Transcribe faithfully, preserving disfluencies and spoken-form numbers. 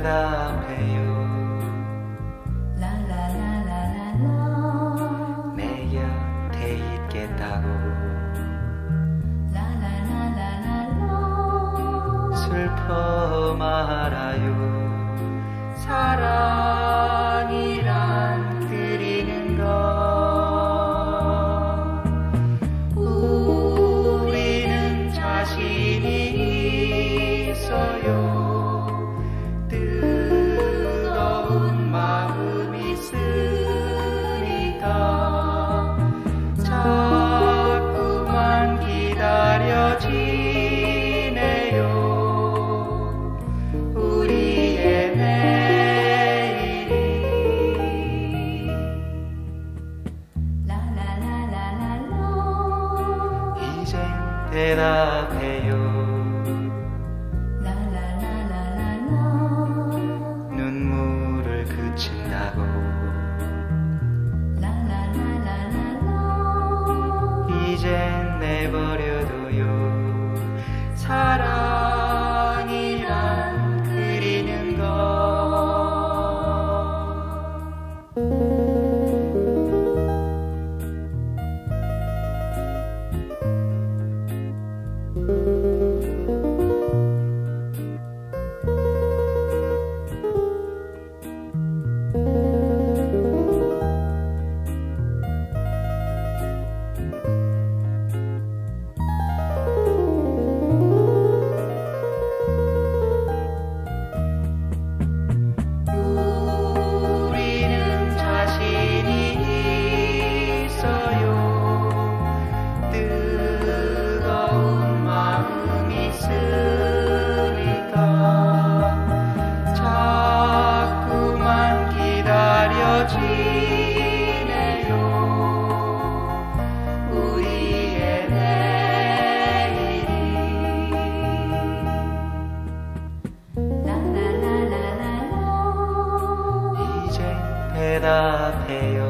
대답해요. 라라라라라라 내 곁에 있겠다고. 라라라라라라 슬퍼 말아요. 사랑이란 그리는 것. 우리는 자신이 있어요. 뜨거운 마음 있으니까 자꾸만 기다려지네요. 우리의 내일이. 라라라라라라 이젠 대답해요. 라라라라라라 눈물을 그친다고. 라라라라라라 이젠 내버려둬요. 사랑이란 그리는 것. 우리는 자신이 있어요. 뜨거운 마음 있으니까 자꾸만 기다려지네요. 우리의 내일이. 라라라라라라 이제 대답해요.